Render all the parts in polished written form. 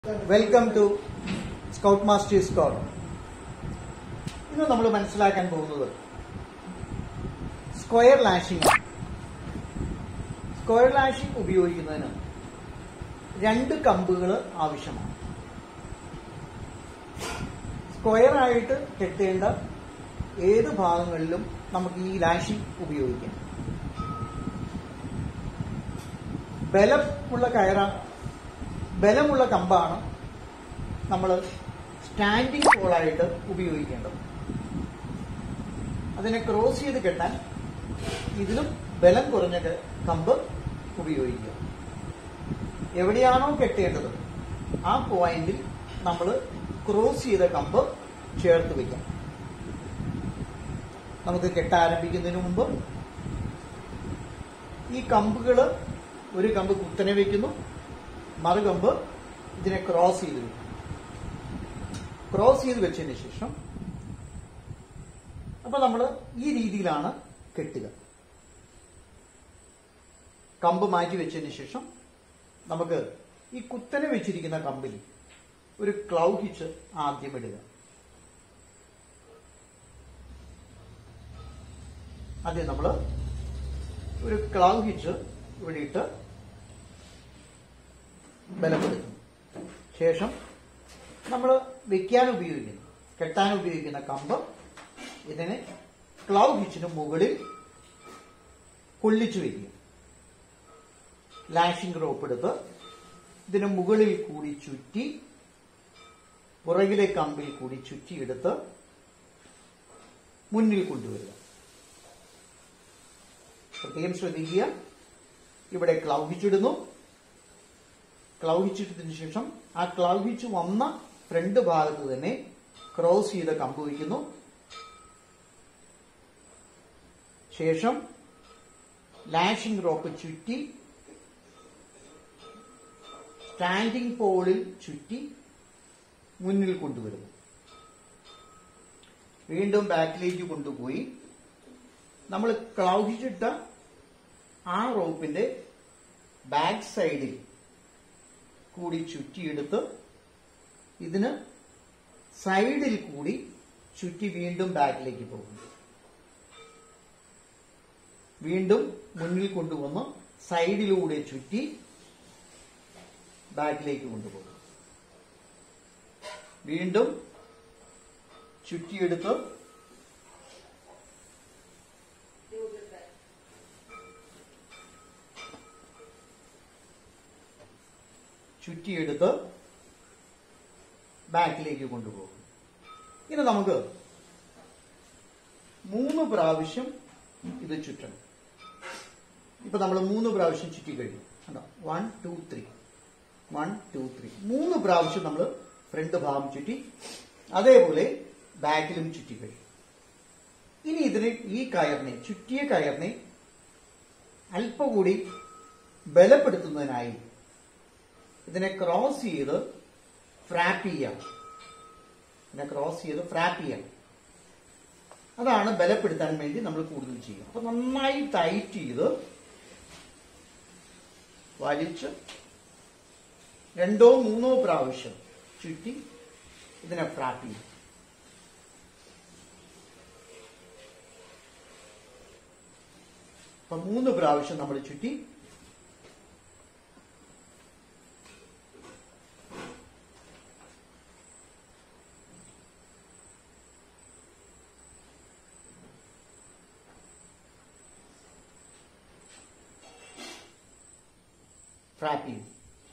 Welcome to scout masters score. ഇന്ന് നമ്മൾ മനസ്സിലാക്കാൻ പോകുന്നത് സ്ക്വയർ ലാഷിംഗ് ആണ്. സ്ക്വയർ ലാഷിംഗ് ഉപയോഗിക്കുന്നതിന് രണ്ട് കമ്പുകൾ ആവശ്യമാണ്. സ്ക്വയർ ആയിട്ട് കെട്ടേണ്ട ഏത് ഭാഗങ്ങളിലും നമുക്ക് ഈ ലാഷിംഗ് ഉപയോഗിക്കാം. ബലമുള്ള കമ്പാണ് നമ്മൾ സ്റ്റാൻഡിംഗ് പോളായിട്ട് ഉപയോഗിക്കേണ്ടത്. അതിനെ ക്രോസ് ചെയ്ത് കെട്ടാൻ ഇതിലും ബലം കുറഞ്ഞ കമ്പ് ഉപയോഗിക്കുക. എവിടെയാണോ കെട്ടേണ്ടത് ആ പോയിന്റിൽ നമ്മൾ ക്രോസ് ചെയ്ത കമ്പ് ചേർത്ത് വയ്ക്കാം. നമുക്ക് കെട്ടാരംഭിക്കുന്നതിന് മുമ്പ് ഈ കമ്പുകൾ ഒരു കമ്പ് കുത്തനെ വയ്ക്കുന്നു, മറുകമ്പ് ഇതിനെ ക്രോസ് ചെയ്ത് വെക്കും. ക്രോസ് ചെയ്ത് വെച്ചതിന് ശേഷം അപ്പൊ നമ്മൾ ഈ രീതിയിലാണ് കെട്ടുക. കമ്പ് മാറ്റി വെച്ചതിന് ശേഷം നമുക്ക് ഈ കുത്തനെ വെച്ചിരിക്കുന്ന കമ്പിൽ ഒരു ക്ലൗ ഹിച്ച് ആദ്യം ഇടുക. ആദ്യം നമ്മൾ ഒരു ക്ലൗ ഹിച്ച് ഇവിടെ ഇട്ട് ബലപ്പെടുത്തും. ശേഷം നമ്മൾ കെട്ടാൻ ഉപയോഗിക്കുന്ന കമ്പ് ഇതിനെ ക്ലൗ ഹിച്ചിന് മുകളിൽ കൊള്ളിച്ചു വയ്ക്കുക. ലാഷിംഗ് റോപ്പ് എടുത്ത് ഇതിന് മുകളിൽ കൂടി ചുറ്റി പുറകിലെ കമ്പിൽ കൂടി ചുറ്റിയെടുത്ത് മുന്നിൽ കൊണ്ടുവരിക. പ്രത്യേകം ശ്രദ്ധിക്കുക, ഇവിടെ ക്ലൗ ഹിച്ചിടുന്നു. ക്ലൗ ഹിച്ചിട്ടതിന് ശേഷം ആ ക്ലൗ ഹിച്ച് വന്ന ഫ്രണ്ട് ഭാഗത്ത് തന്നെ ക്രോസ് ചെയ്ത് കമ്പ് വയ്ക്കുന്നു. ശേഷം ലാഷിംഗ് റോപ്പ് ചുറ്റി സ്റ്റാൻഡിംഗ് പോളിൽ ചുറ്റി മുന്നിൽ കൊണ്ടുവരുന്നു. വീണ്ടും ബാക്കിലേക്ക് കൊണ്ടുപോയി നമ്മൾ ക്ലൗ ഹിച്ചിട്ട ആ റോപ്പിന്റെ ബാക്ക് സൈഡിൽ കൂടി ചുറ്റിയെടുത്ത് ഇതിന് സൈഡിൽ കൂടി ചുറ്റി വീണ്ടും ബാക്കിലേക്ക് പോകും. വീണ്ടും മുന്നിൽ കൊണ്ടുവന്ന് സൈഡിലൂടെ ചുറ്റി ബാക്കിലേക്ക് കൊണ്ടുപോകും. വീണ്ടും ചുറ്റിയെടുത്ത് ബാക്കിലേക്ക് കൊണ്ടുപോകും. ഇനി നമുക്ക് 3 പ്രാവശ്യം ഇത് ചുറ്റണം. ഇപ്പൊ നമ്മൾ 3 പ്രാവശ്യം ചുറ്റി കഴിഞ്ഞു. 1 2 3 1 2 3 3 പ്രാവശ്യം നമ്മൾ ഫ്രണ്ട് ഭാഗം ചുറ്റി, അതേപോലെ ബാക്കിലും ചുറ്റി കഴിഞ്ഞു. ഇനി ഇതിന് ചുറ്റിയ കയറിനെ അല്പം കൂടി ബലപ്പെടുത്തുന്നതിനായി ഇതിനെ ക്രോസ് ചെയ്ത് ഫ്രാപ്പ് ചെയ്യാം. അതാണ് ബലപ്പെടുത്താൻ വേണ്ടി നമ്മൾ കൂടുതൽ ചെയ്യും. അപ്പൊ നന്നായി ടൈറ്റ് ചെയ്ത് വലിച്ച് 2 3 പ്രാവശ്യം ചുറ്റി ഇതിനെ ഫ്രാപ്പ് ചെയ്യും. അപ്പൊ 3 പ്രാവശ്യം നമ്മൾ ചുറ്റി ഫ്രാപ്പ് ചെയ്യും.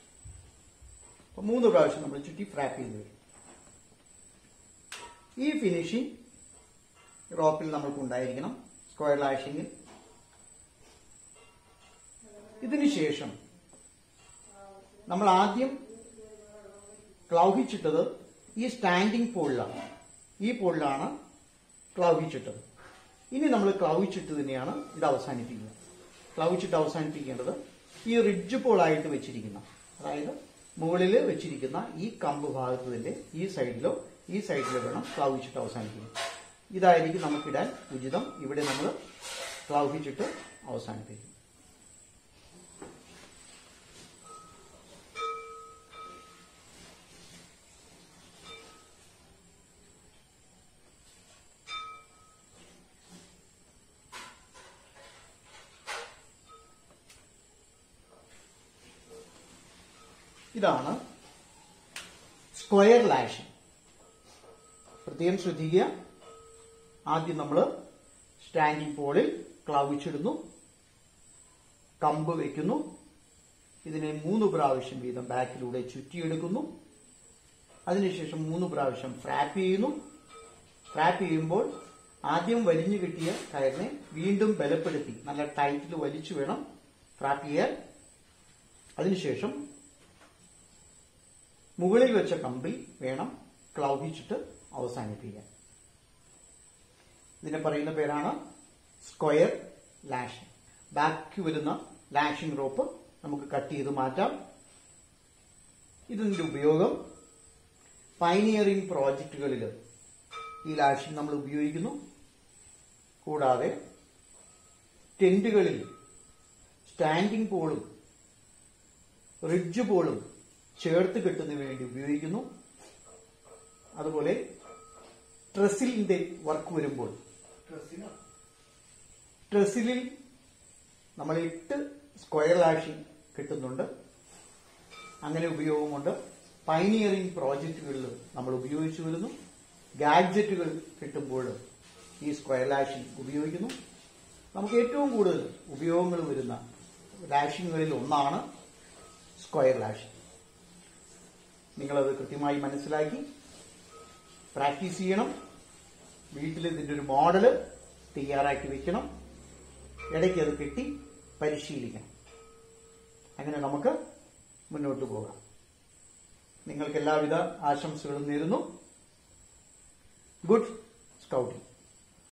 3 പ്രാവശ്യം നമ്മൾ ചുറ്റി ഫ്രാപ്പ് ചെയ്ത് വരും. ഈ ഫിനിഷിംഗ് റോപ്പിൽ നമ്മൾക്ക് ഉണ്ടായിരിക്കണം സ്ക്വയർ ലാഷിംഗിൽ. ഇതിനുശേഷം നമ്മൾ ആദ്യം ക്ലൗ ഹിച്ചിട്ടത് ഈ സ്റ്റാൻഡിംഗ് പോളിലാണ്. ഈ പോളിലാണ് ക്ലൗ ഹിച്ചിട്ടത്. ഇനി നമ്മൾ ക്ലൗ ഹിച്ചിട്ട് തന്നെയാണ് ഇത് അവസാനിപ്പിക്കുക. ക്ലൗ ഹിച്ചിട്ട് അവസാനിപ്പിക്കേണ്ടത് ഈ റിഡ്ജ് പോളായിട്ട് വെച്ചിരിക്കുന്ന, അതായത് മുകളിൽ വെച്ചിരിക്കുന്ന ഈ കമ്പ് ഭാഗത്തിന്റെ ഈ സൈഡിലോ വേണം ക്ലൗ ഹിച്ചിട്ട് അവസാനിപ്പിക്കുക. ഇതായിരിക്കും നമുക്കിടാൻ ഉചിതം. ഇവിടെ നമ്മൾ ക്ലൗ ഹിച്ചിട്ട് അവസാനിപ്പിക്കും. ഇതാണ് സ്ക്വയർ ലാഷിംഗ്. പ്രത്യേകം ശ്രദ്ധിക്കുക. ആദ്യം നമ്മൾ സ്റ്റാൻഡിംഗ് പോളിൽ ക്ലൗച്ചിടുന്നു, കമ്പ് വയ്ക്കുന്നു, ഇതിനെ 3 പ്രാവശ്യം വീതം ബാക്കിലൂടെ ചുറ്റിയെടുക്കുന്നു. അതിനുശേഷം 3 പ്രാവശ്യം ഫ്രാപ്പ് ചെയ്യുന്നു. ഫ്രാപ്പ് ചെയ്യുമ്പോൾ ആദ്യം വലിഞ്ഞു കിട്ടിയ കയറിനെ വീണ്ടും ബലപ്പെടുത്തി നല്ല ടൈറ്റിൽ വലിച്ചു വേണം ഫ്രാപ്പ് ചെയ്യാൻ. അതിനുശേഷം മുകളിൽ വെച്ച കമ്പിൽ വേണം ക്ലൗഹിച്ചിട്ട് അവസാനിപ്പിക്കാൻ. ഇതിനെ പറയുന്ന പേരാണ് സ്ക്വയർ ലാഷിംഗ്. ബാക്കി വരുന്ന ലാഷിംഗ് റോപ്പ് നമുക്ക് കട്ട് ചെയ്ത് മാറ്റാം. ഇതിന്റെ ഉപയോഗം പൈനിയറിംഗ് പ്രോജക്റ്റുകളിൽ ഈ ലാഷിംഗ് നമ്മൾ ഉപയോഗിക്കുന്നു. കൂടാതെ ടെന്റുകളിൽ സ്റ്റാൻഡിംഗ് പോളും റിഡ്ജ് പോളും ചേർത്ത് കെട്ടുന്നതിന് വേണ്ടി ഉപയോഗിക്കുന്നു. അതുപോലെ ട്രസിലിന്റെ വർക്ക് വരുമ്പോൾ ട്രസിലിൽ നമ്മൾ 8 സ്ക്വയർ ലാഷിംഗ് കിട്ടുന്നുണ്ട്. അങ്ങനെ ഉപയോഗമുണ്ട്. പൈനിയറിംഗ് പ്രോജക്റ്റുകളിൽ നമ്മൾ ഉപയോഗിച്ചു വരുന്നു. ഗാഡ്ജറ്റുകൾ കിട്ടുമ്പോൾ ഈ സ്ക്വയർ ലാഷിംഗ് ഉപയോഗിക്കുന്നു. നമുക്ക് ഏറ്റവും കൂടുതൽ ഉപയോഗങ്ങൾ വരുന്ന ലാഷിങ്ങുകളിൽ ഒന്നാണ് സ്ക്വയർ ലാഷിംഗ്. നിങ്ങളത് കൃത്യമായി മനസ്സിലാക്കി പ്രാക്ടീസ് ചെയ്യണം. വീട്ടിൽ ഇതിന്റെ ഒരു മോഡല് തയ്യാറാക്കി വെക്കണം. ഇടയ്ക്ക് അത് കെട്ടി പരിശീലിക്കണം. അങ്ങനെ നമുക്ക് മുന്നോട്ട് പോകാം. നിങ്ങൾക്ക് എല്ലാവിധ ആശംസകളും നേരുന്നു. Good scouting.